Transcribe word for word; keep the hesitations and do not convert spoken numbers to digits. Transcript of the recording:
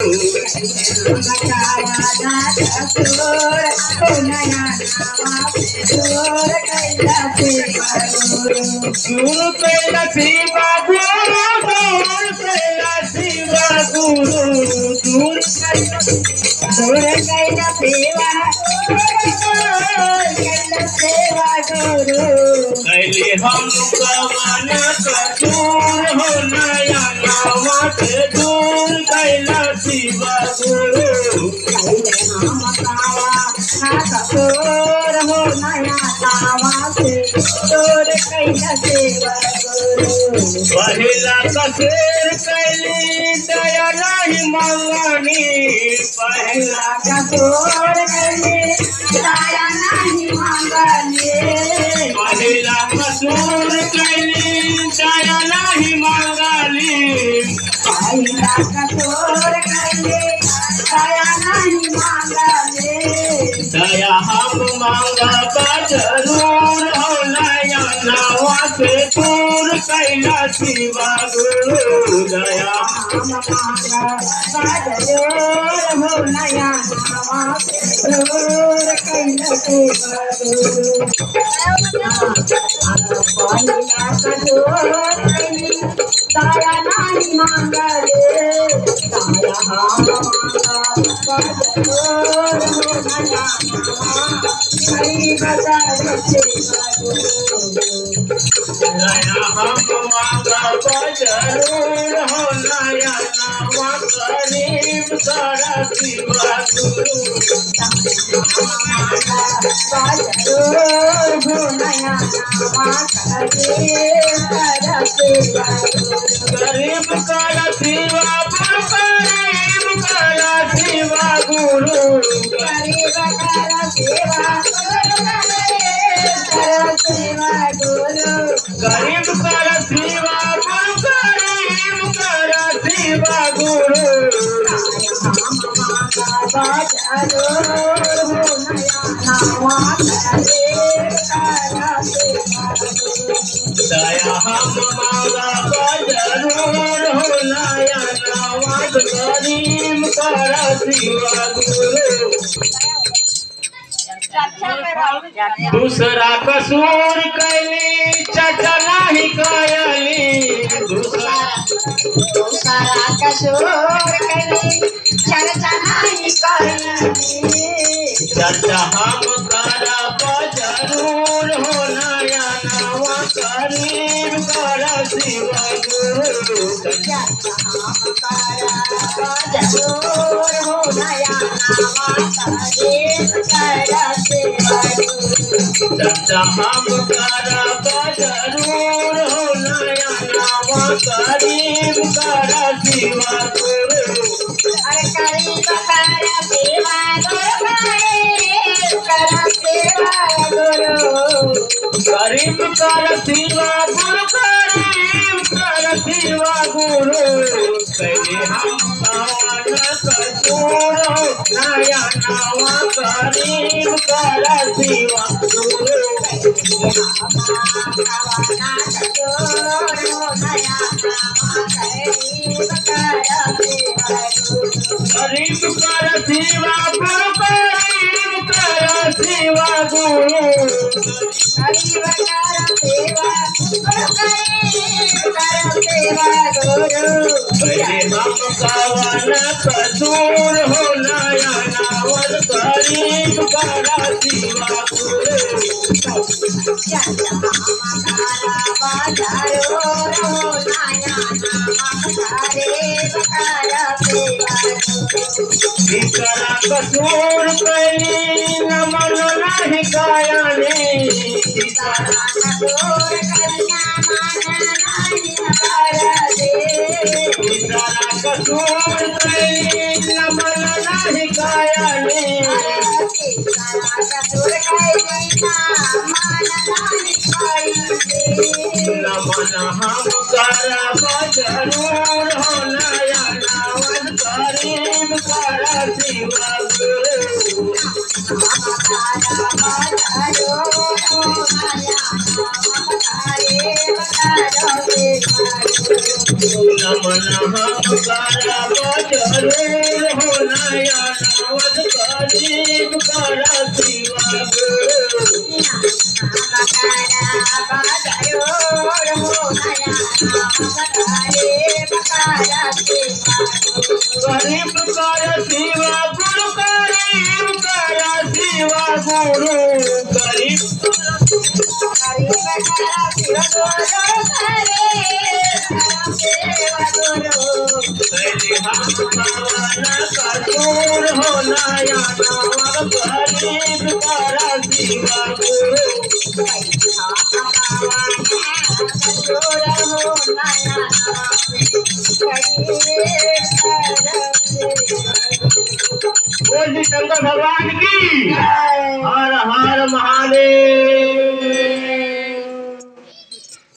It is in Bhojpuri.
गुरु कैला शिवा गुरु दूर कैला शिवा गुरु दूर दूर कैला शिवा कैला शिवा गुरु कैले हम कवन कसूर हो नया नावा के दूर कैला शिवा गुरु कैले हम कावा कसूर हो नया नावा के दूर कैला शिवा गुरु पहिला कसूर कैली दया नहीं मंगनी पहिला कसूर कैली दया नहीं मंगनी पहिला कसूर कैली दया नहीं मंगली पहिला कसूर कैली दया नहीं मंगली दया हम मांगा जरूर हो नया नावा से दूर कैला शिवा गुरु दया हम मांगा जरूर हो नया नावा से दूर कैला शिवा गुरु पहिला कसूर कैली दया नहीं मंगले दया हम मांगा जरूर हो नया दया हम मांगा जरूर हो नया नावा करीब सारा शिवा गुरु जरूर हो नया नावा करीब सारा शिवा गरीब सारा शिवा करीब सारा शिवा गुरु गरीब सारा शिवा शिवा गुरु गरीब कर शिवा गुरु गरीब कर शिवा गुरु दया हम मांगा जरूर हो नया नावा गरीब कर शिवा गुरु दूसरा कसूर कैली चाचा नहीं कयली दूसरा दूसरा कसूर कैली चाचा नहीं कयली चाचा हम करब जरूर हो नया नावा करीब कर शिवा गुरु चाचा हम करब जरूर हो नया नावा करीब कर शिवा चाचा हम करब जरूर हो नया नावा करीब कर शिवा गुरु अरे करीब कर शिवा गुरु कर शिवा गुरु करीब कर शिवा गुरु करीब कर शिवा गुरु कैले हम पावन कसूर हो नया नावा करीब कर शिवा गुरु गरीब कर शिवा गुरु गरीब कर शिवा गुरु गरीब कर शिवा गुरु गरीब कर शिवा गुरु पहले हम कवन कसूर हो नया नावा करीब कर शिवा गुरु तीसरा कसूर कैली नमन नहीं कयली तीसरा कसूर कैली तीसरा कसूर कैली नमन नहीं कयली नमन हम करब जरूर हो नया नावा करीब कर शिवा गुरु नमन हम करब जरूर हो नया नावत गरीब करा शिवा गुरु गरीब करा शिवा गुरु गरीब करा शिवा गुरु गरीब कसूर हो नया नावत गरीब करा शिवा गुरु बोल शंकर भगवान की हर हर महादेव।